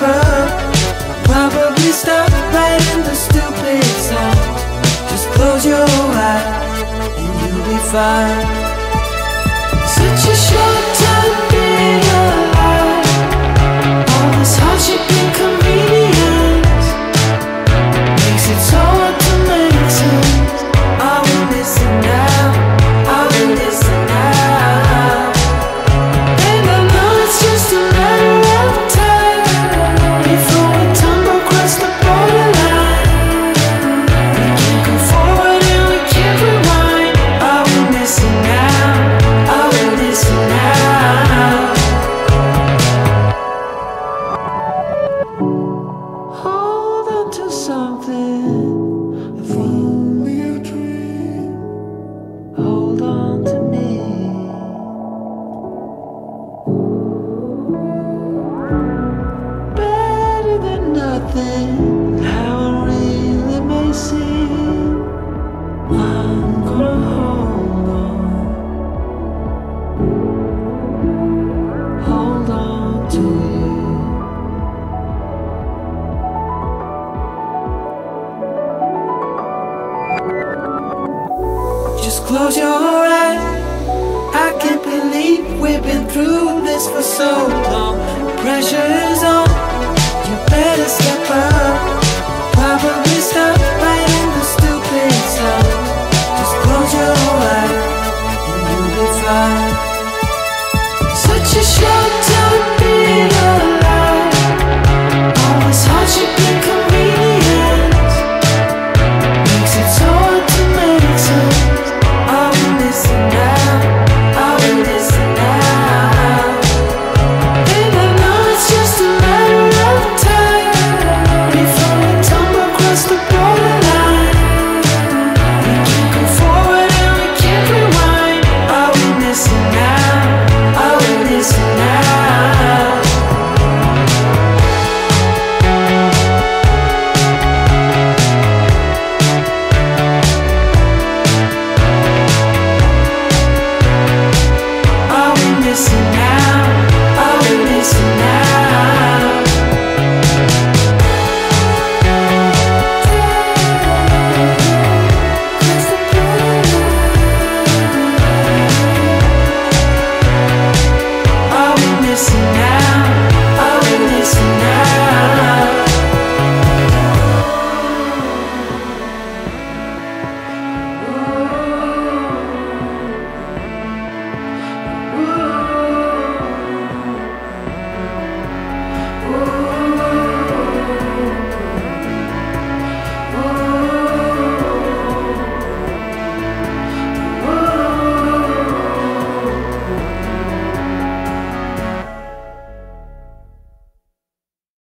forever. Probably stop writing the stupid songs. Just close your eyes and you'll be fine. Such a short time being alive. All this hardship and convenience makes it so hard to make sense. Are we missing now? Are we missing now? And I know it's just a matter of time before we tumble across the borderline. We can't go forward and we can't rewind. Are we missing now? Are we missing now? Hold on to something, if only a dream. Hold on to me. Better than nothing, how it really may seem. I'm gonna hold on to you. Just close your eyes. I can't believe we've been through this for so long. Pressure is on.